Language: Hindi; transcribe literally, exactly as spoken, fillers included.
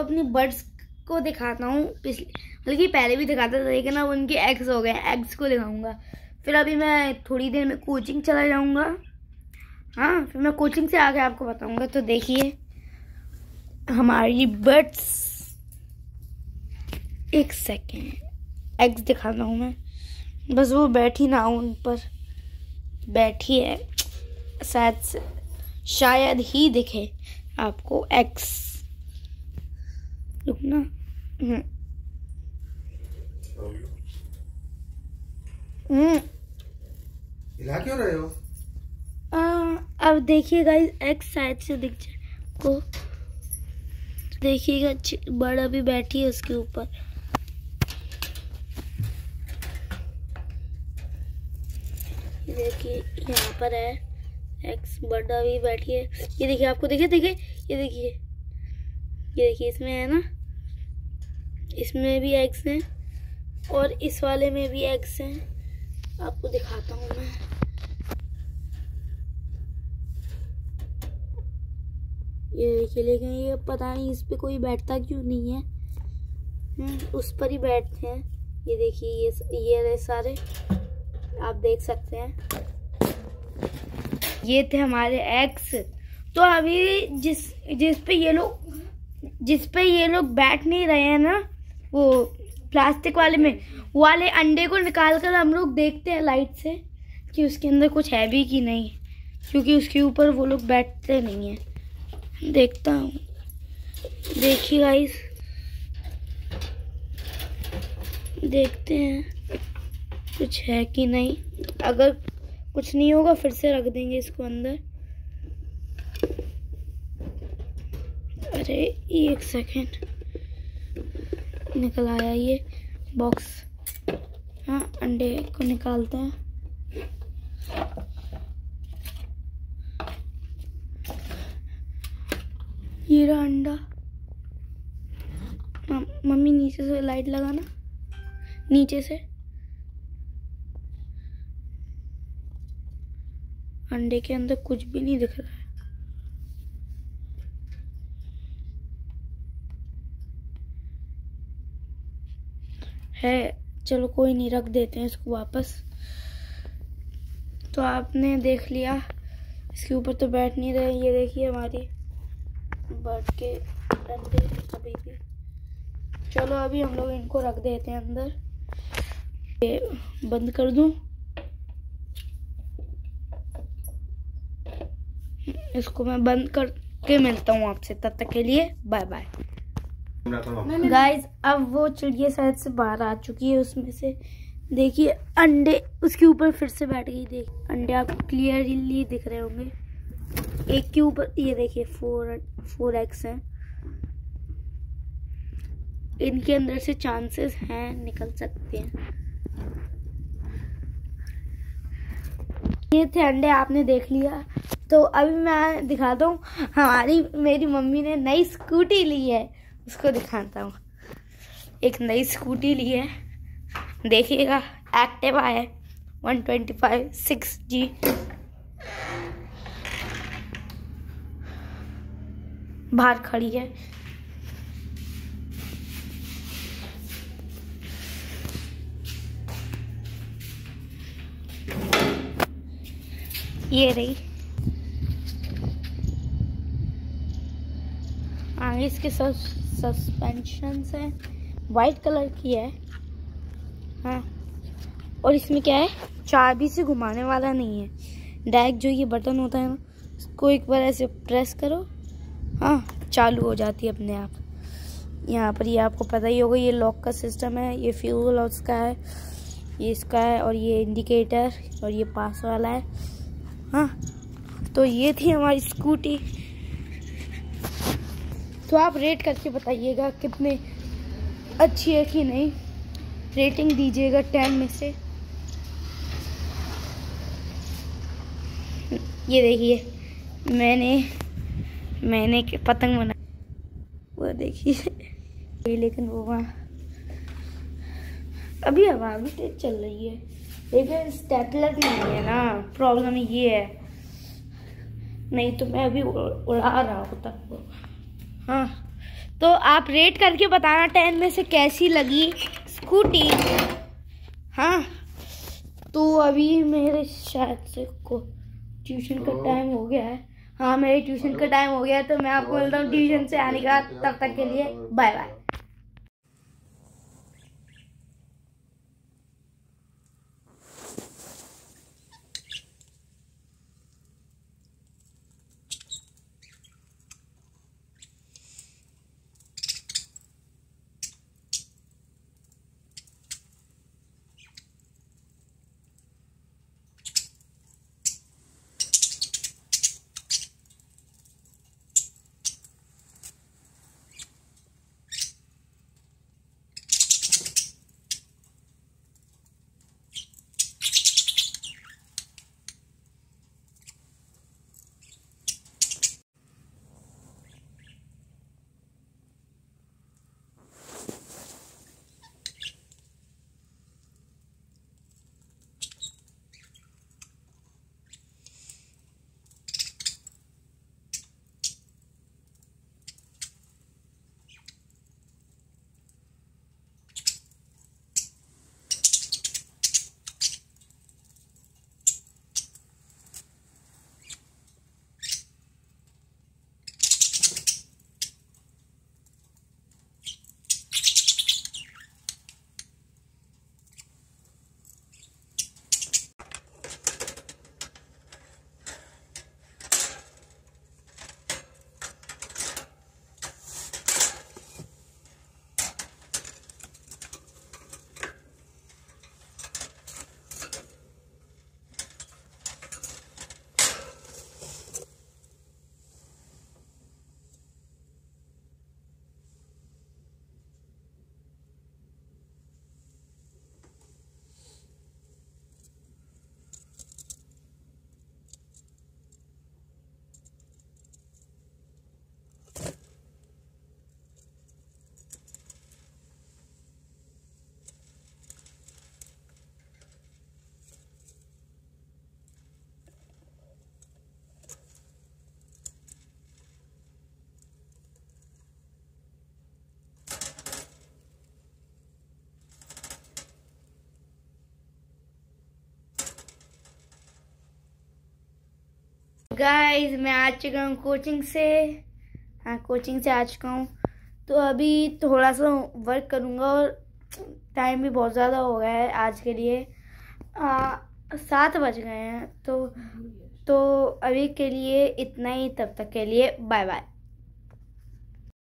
अपनी बर्ड्स को दिखाता हूँ। पिछले बल्कि पहले भी दिखाता था, लेकिन अब उनके एग्स हो गए, एग्स को दिखाऊंगा। फिर अभी मैं थोड़ी देर में कोचिंग चला जाऊंगा। हाँ, फिर मैं कोचिंग से आके आपको बताऊंगा। तो देखिए हमारी बर्ड्स, एक सेकेंड एग्स दिखाता हूँ मैं, बस वो बैठी ना उन पर बैठी है, शायद से शायद ही दिखे आपको एग्स। रुकना, हम्म हिला क्यों रहे हो? आ, अब देखिए गाइस, एग्स शायद से दिख जाए को, देखिएगा बड़ा भी बैठी है उसके ऊपर। देखिए यहाँ पर है एक्स, बड़ा भी बैठी है। ये देखिए, आपको देखिए देखिए ये देखिए ये देखिए इसमें है ना, इसमें भी एग्स हैं और इस वाले में भी एग्स हैं। आपको दिखाता हूँ मैं। ये देखिए, लेकिन ये पता नहीं इस पे कोई बैठता क्यों नहीं है। उस पर ही बैठते हैं। ये देखिए, ये ये रहे सारे, आप देख सकते हैं। ये थे हमारे एग्स। तो अभी जिस जिस पे ये लोग जिस पे ये लोग बैठ नहीं रहे हैं ना, वो प्लास्टिक वाले में, वाले अंडे को निकाल कर हम लोग देखते हैं लाइट से कि उसके अंदर कुछ है भी कि नहीं, क्योंकि उसके ऊपर वो लोग बैठते नहीं हैं। देखता हूँ, देखिए गाइस, देखते हैं कुछ है कि नहीं। अगर कुछ नहीं होगा फिर से रख देंगे इसको अंदर। अरे एक सेकेंड, निकल आया ये बॉक्स। हाँ, अंडे को निकालते हैं। ये रहा अंडा। मम्मी नीचे से लाइट लगाना, नीचे से। अंडे के अंदर कुछ भी नहीं दिख रहा है। है चलो कोई नहीं, रख देते हैं इसको वापस। तो आपने देख लिया, इसके ऊपर तो बैठ नहीं रहे। ये देखिए हमारी बर्ड के अंडे अभी भी। चलो अभी हम लोग इनको रख देते हैं अंदर। ये बंद कर दूं, इसको मैं बंद करके मिलता हूँ आपसे, तब तक के लिए बाय बाय गाइस। अब वो चिड़िया शायद से बाहर आ चुकी है उसमें से। देखिए अंडे उसके ऊपर फिर से बैठ गई। देख, अंडे आपको क्लियरली दिख रहे होंगे। एक के ऊपर ये देखिए फोर फोर एग्स हैं। इनके अंदर से चांसेस हैं निकल सकते हैं। ये थे अंडे, आपने देख लिया। तो अभी मैं दिखाता हूँ, हमारी मेरी मम्मी ने नई स्कूटी ली है, उसको दिखाता हूँ। एक नई स्कूटी ली है, देखिएगा, एक्टिवा है वन ट्वेंटी फाइव सिक्स जी। बाहर खड़ी है। ये रही आगे, इसके सब सस्पेंशन है, वाइट कलर की है। हाँ, और इसमें क्या है, चाबी से घुमाने वाला नहीं है, डायरेक्ट जो ये बटन होता है ना, उसको एक बार ऐसे प्रेस करो, हाँ चालू हो जाती है अपने आप। यहाँ पर ये आपको पता ही होगा, ये लॉक का सिस्टम है, ये फ्यूल उसका है, ये इसका है, और ये इंडिकेटर, और ये पास वाला है। हाँ, तो ये थी हमारी स्कूटी। तो आप रेट करके बताइएगा कितने अच्छी है कि नहीं, रेटिंग दीजिएगा टेन में से। ये देखिए मैंने मैंने के पतंग बना, वो देखिए, लेकिन वो वहाँ अभी हवा भी तेज चल रही है, लेकिन स्टेपलर नहीं है ना, प्रॉब्लम ये है, नहीं तो मैं अभी उड़ा रहा होता। हाँ, तो आप रेट करके बताना टेन में से कैसी लगी स्कूटी। हाँ, तो अभी मेरे शायद से को ट्यूशन का टाइम हो गया है। हाँ, मेरे ट्यूशन का टाइम हो गया है, तो मैं आपको मिलता हूँ ट्यूशन से आने का। तब तक के लिए बाय बाय। गाइस, मैं आ चुका हूँ कोचिंग से। हाँ, कोचिंग से आ चुका हूँ। तो अभी थोड़ा सा वर्क करूँगा और टाइम भी बहुत ज़्यादा हो गया है आज के लिए। आ, सात बज गए हैं। तो तो अभी के लिए इतना ही। तब तक के लिए बाय बाय।